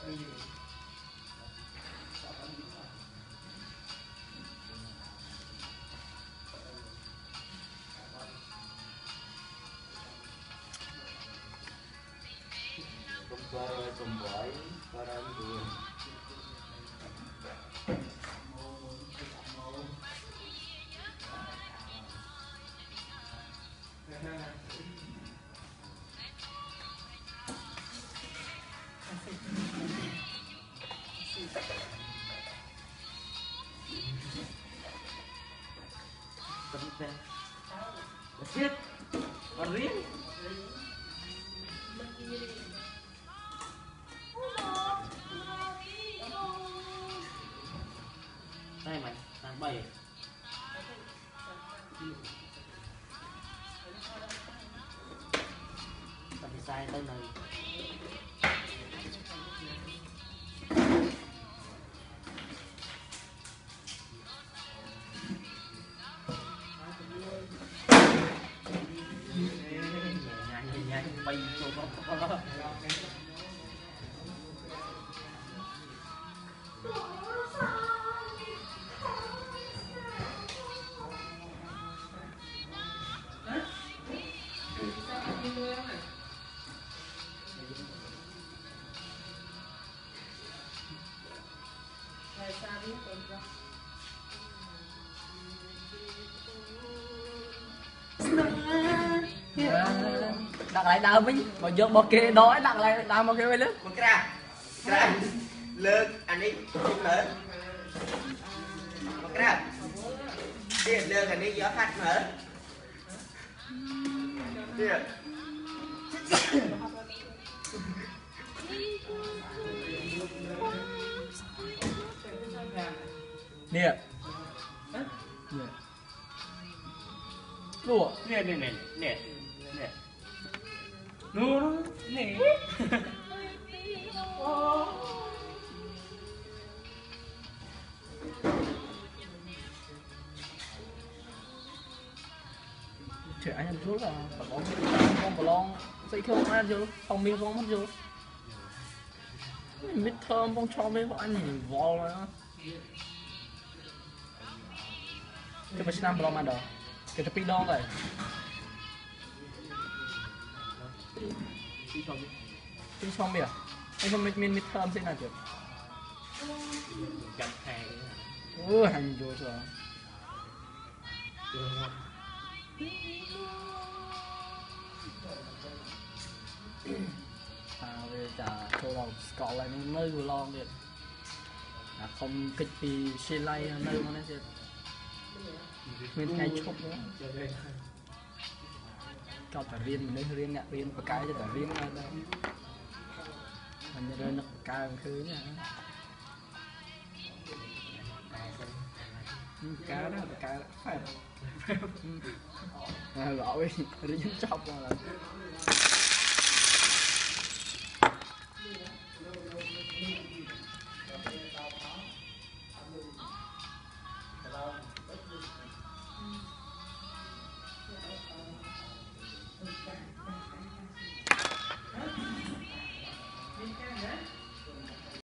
Shit, còn riêng đây mày tháng 7 tao bị sai tới nơi bay vô đó. Đặt lại đau với mà vô bao kê đói đặt lại đau bao kê với lớn một cái ra lớn anh đi chụp lớn một cái ra tiền lớn anh đi gió phát mở tiền nè lụa nè nè nè nè nè nó nè trẻ anh ăn chút là con bò lon dậy không ăn chưa không miếng không ăn chưa biết thơm con cho mấy bọn anh nhìn vò rồi đó cái bánh nam bò lon ăn được cái tập đo vậy đi xong bìa anh không mít thơm thế nào chứ gặp hàng hành rồi sao bây giờ cho vào cọ lại nơi vừa lo được không kịch thì xe lay nơi mà nó sẽ nguyên ngay chốt nữa cho cả riêng mình riêng ngạ riêng và cái cho cả riêng đây mình đây nó cao thứ nha cá đó là cá phải gọi riêng chọc là